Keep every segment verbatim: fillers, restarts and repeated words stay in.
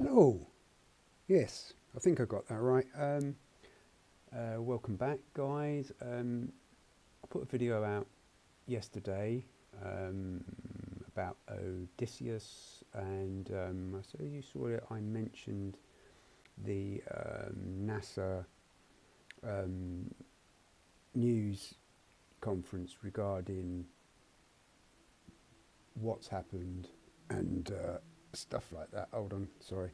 Hello. Yes, I think I got that right. Um, uh, welcome back, guys. Um, I put a video out yesterday um, about Odysseus, and um, so you saw it. I mentioned the um, NASA um, news conference regarding what's happened and uh, stuff like that. Hold on, sorry.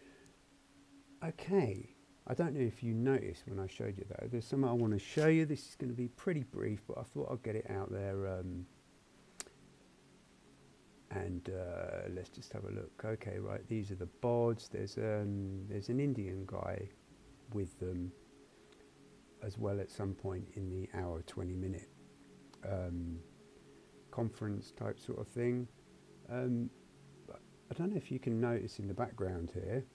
Okay, I don't know if you noticed when I showed you that. There's something I want to show you. This is going to be pretty brief, but I thought I'd get it out there. Um, and uh, let's just have a look. Okay, right, these are the boards. There's, um, there's an Indian guy with them as well at some point in the hour, twenty minute um, conference type sort of thing. Um, I don't know if you can notice in the background here,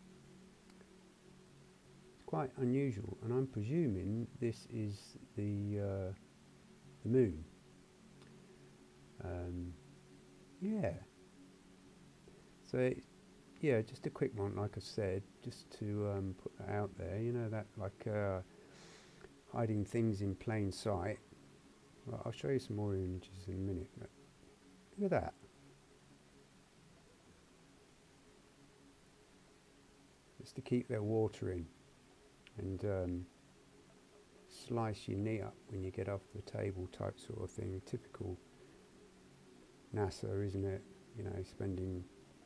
it's quite unusual, and I'm presuming this is the uh, the moon. Um, yeah. So it, yeah, just a quick one, like I said, just to um, put that out there. You know that like uh, hiding things in plain sight. Well, I'll show you some more images in a minute. But look at that. It's to keep their water in and um, slice your knee up when you get off the table type sort of thing. Typical NASA, isn't it? You know, spending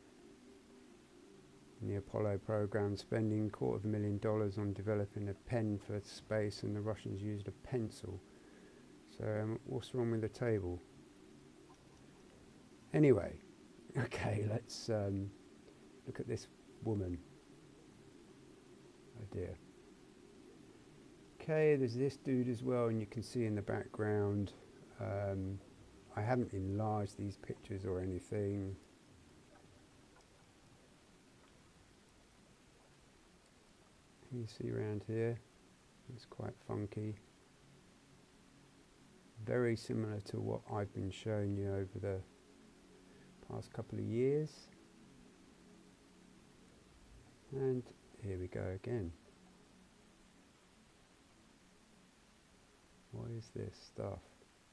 in the Apollo program, spending a quarter of a million dollars on developing a pen for space, and the Russians used a pencil. So um, what's wrong with the table? Anyway, okay, let's um, look at this woman. Oh dear. Okay, there's this dude as well, and you can see in the background. Um, I haven't enlarged these pictures or anything. You see around here, it's quite funky. Very similar to what I've been showing you over the past couple of years. And here we go again. What is this stuff?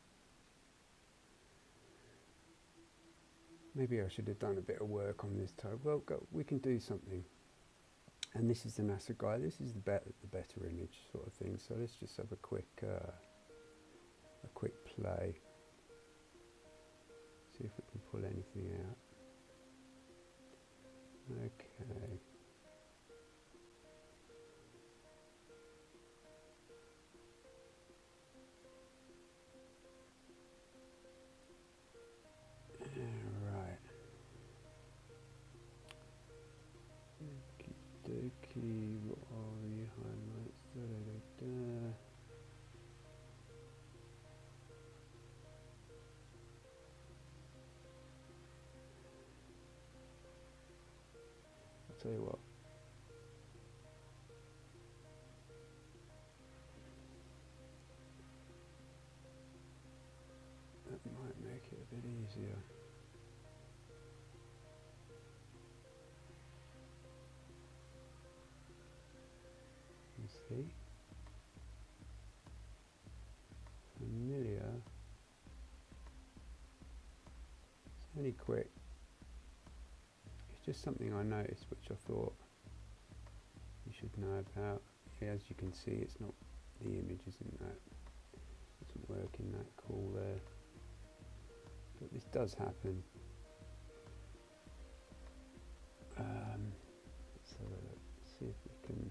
Maybe I should have done a bit of work on this type. Well, go, we can do something. And this is the NASA guy. This is the better, the better image sort of thing. So let's just have a quick, uh, a quick play. See if we can pull anything out. Okay. Okey-dokey, what are the highlights? Da, da, da, da. I'll tell you what. That might make it a bit easier. See? Familiar. It's only quick. It's just something I noticed which I thought you should know about. Yeah, as you can see, it's not, the image isn't that, isn't working that cool there. But this does happen. Um, let's have a look, see if we can.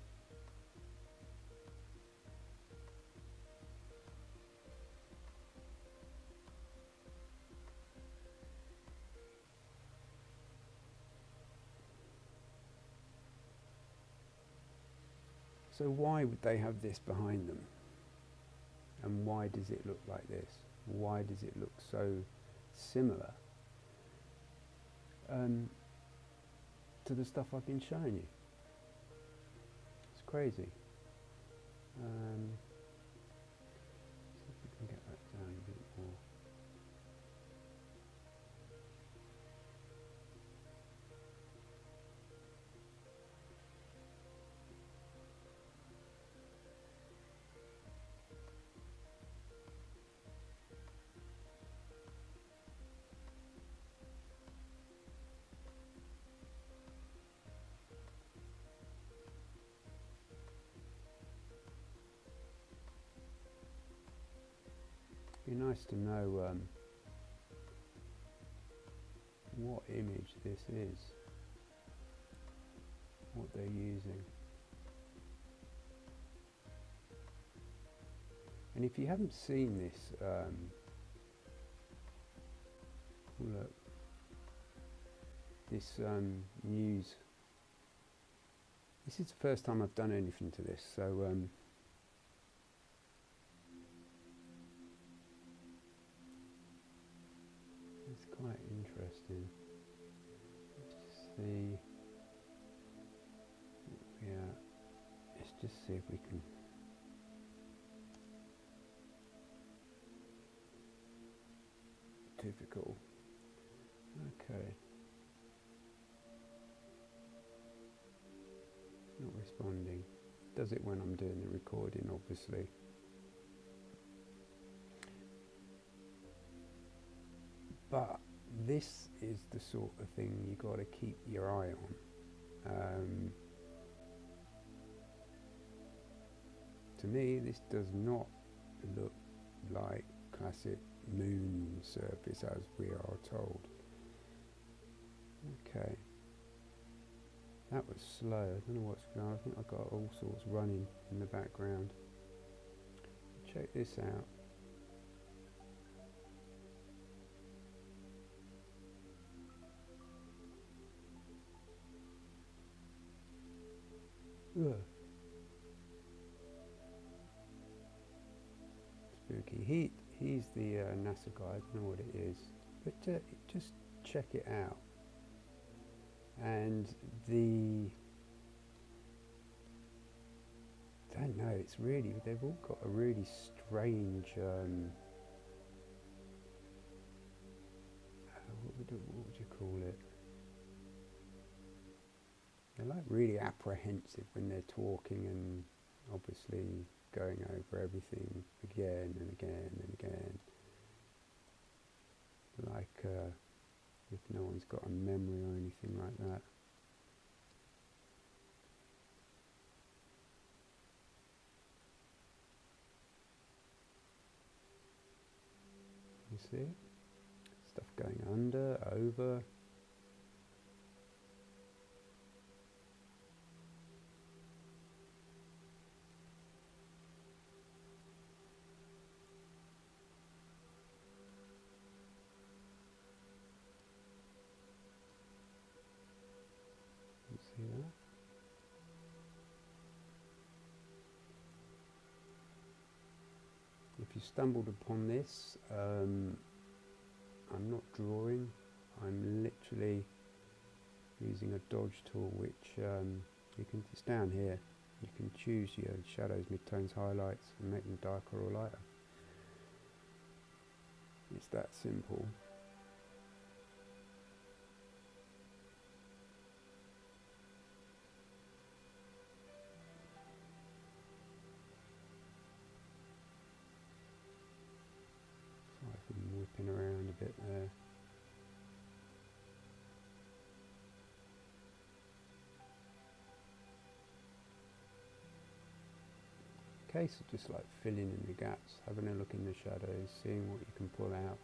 So why would they have this behind them? And why does it look like this? Why does it look so similar um, to the stuff I've been showing you? It's crazy. Um, see if we can get that down a bit more. be nice to know um, what image this is, what they're using. And if you haven't seen this, um, look, this um, news, this is the first time I've done anything to this, so um, it's quite interesting. Let's just see, yeah, let's just see if we can. Difficult. Okay. Not responding. Does it when I'm doing the recording, obviously. But this is the sort of thing you got to keep your eye on. Um, to me, this does not look like classic moon surface as we are told. Okay, that was slow. I don't know what's going on. I think I've got all sorts running in the background. Check this out. Ugh. Spooky. He he's the uh, NASA guy. I don't know what it is, but uh, just check it out. And the I don't know. It's really, they've all got a really strange. Um, uh, what would you, what would you call it? They're like really apprehensive when they're talking and obviously going over everything again and again and again. Like uh, if no one's got a memory or anything like that. You see? Stuff going under, over. You see that? If you stumbled upon this, um, I'm not drawing, I'm literally using a dodge tool, which um, you can, it's down here, you can choose your shadows, midtones, highlights and make them darker or lighter. It's that simple. Sorry if I'm whipping around a bit there. Case of just like filling in the gaps, having a look in the shadows, seeing what you can pull out.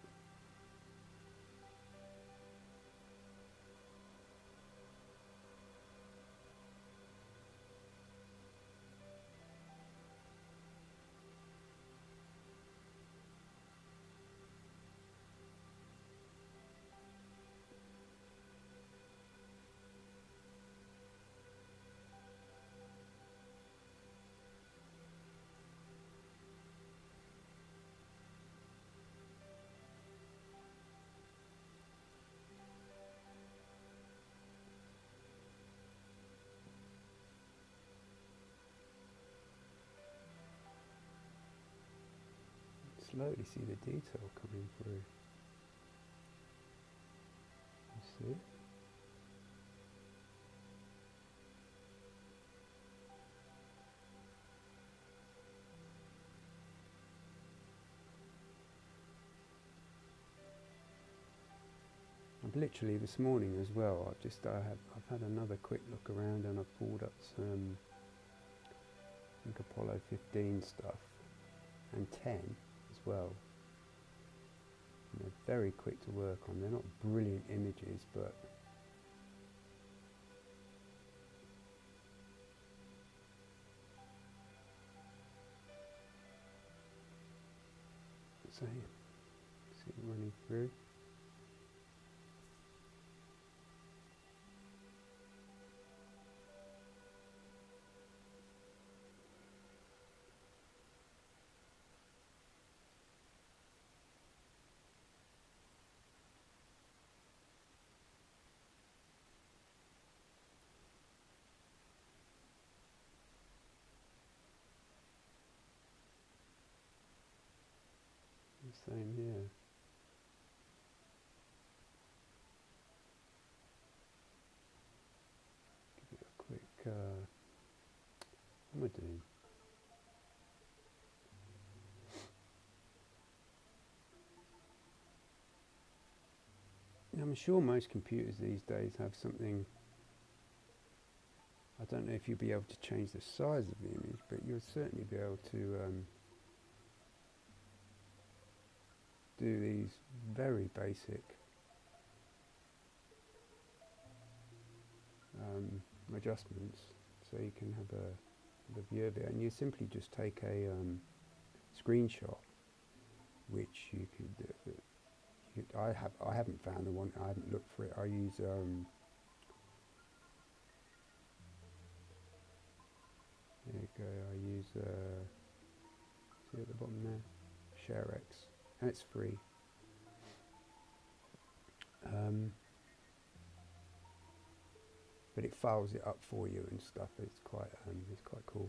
Slowly see the detail coming through. You see? I've literally this morning as well, I've just I have, I've had another quick look around and I've pulled up some I think Apollo fifteen stuff and ten as well. They're very quick to work on. They're not brilliant images, but so see it running through. The same here. Give it a quick, uh, what am I doing? I'm sure most computers these days have something. I don't know if you'll be able to change the size of the image, but you'll certainly be able to um, do these very basic um, adjustments, so you can have a, a view of it, and you simply just take a um, screenshot, which you could. Uh, you, I have. I haven't found the one. I haven't looked for it. I use. Um, there you go. I use. Uh, see at the bottom there, ShareX, and it's free. Um, but it files it up for you and stuff. It's quite. Um, it's quite cool.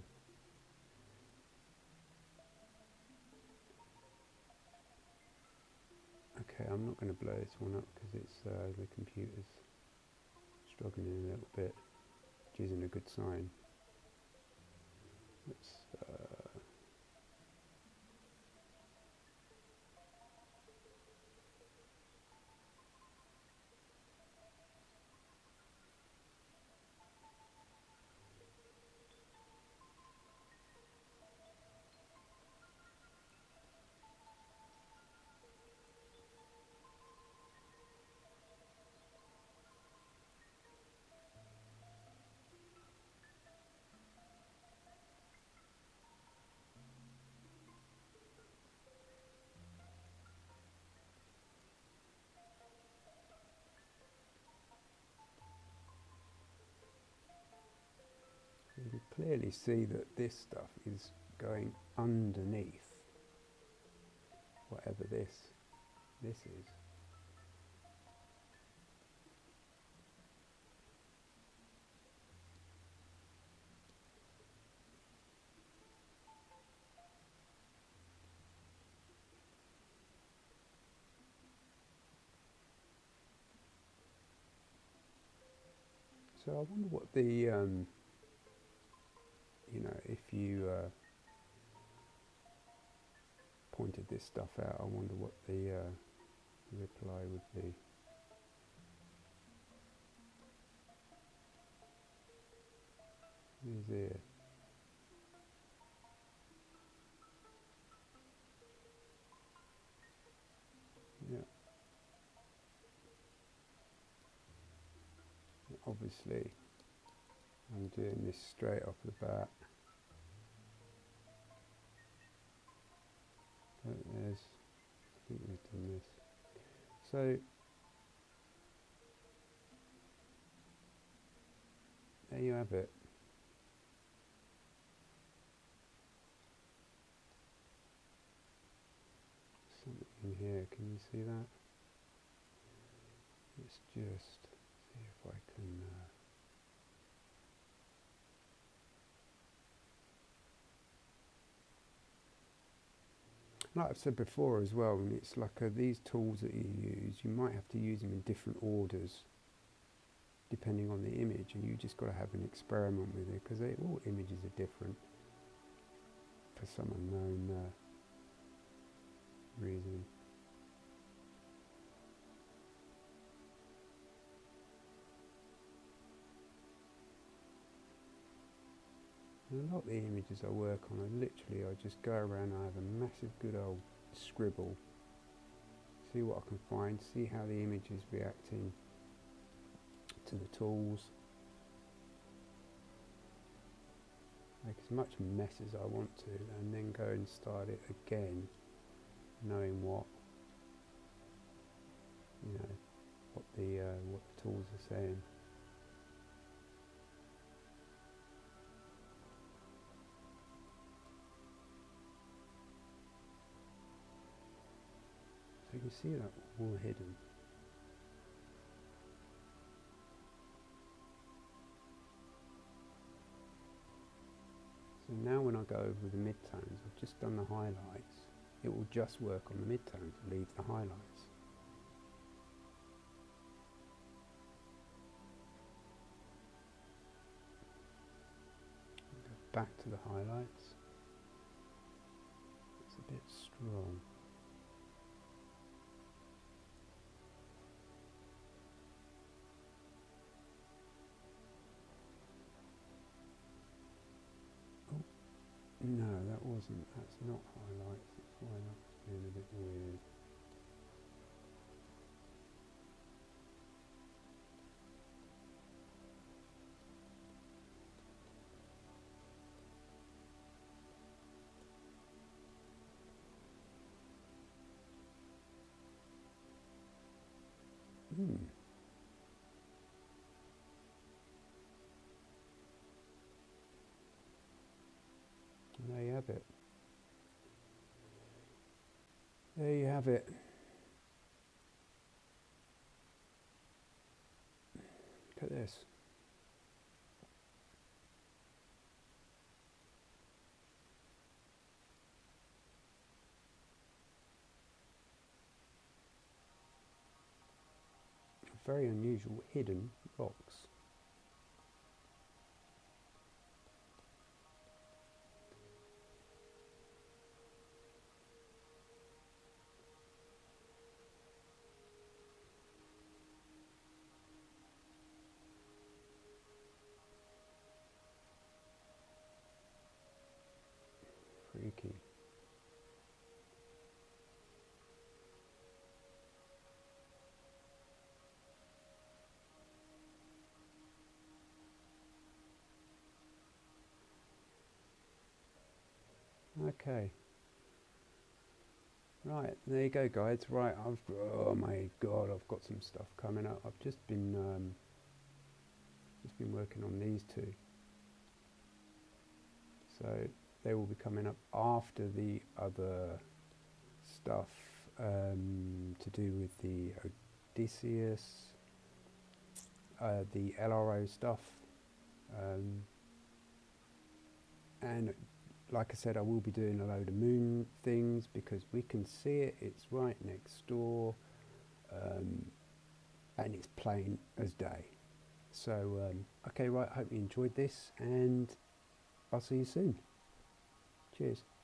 Okay, I'm not going to blow this one up because it's uh, the computer's struggling a little bit, which isn't a good sign. Let's. Uh, You can clearly see that this stuff is going underneath whatever this this is. So I wonder what the um, you know, if you uh, pointed this stuff out, I wonder what the uh, reply would be. Who's here? Yeah. Obviously, I'm doing this straight off the bat. But there's, I think we've done this. So there you have it. Something in here, can you see that? Let's just see if I can. Uh, like I've said before as well, and it's like uh, these tools that you use, you might have to use them in different orders depending on the image, and you just got to have an experiment with it, because all images are different for some unknown uh, reason. And a lot of the images I work on, I literally, I just go around and I have a massive good old scribble. see what I can find, see how the image is reacting to the tools. Make as much mess as I want to, and then go and start it again, knowing what, you know, what the uh, what the tools are saying. So you can see that all hidden. So now when I go over the midtones, I've just done the highlights. It will just work on the midtones, leave the highlights. Go back to the highlights. It's a bit strong. No, that wasn't, that's not highlights, that's why that's being a bit weird. Hmm. And there you have it. There you have it. Look at this. Very unusual hidden rocks. Freaky. Okay. Right, there you go, guys. Right, I've oh my god, I've got some stuff coming up. I've just been um, just been working on these two, so they will be coming up after the other stuff um, to do with the Odysseus, uh, the L R O stuff, um, and like I said, I will be doing a load of moon things because we can see it, it's right next door, um, and it's plain as day. So, um, okay, right, I hope you enjoyed this, and I'll see you soon. Cheers.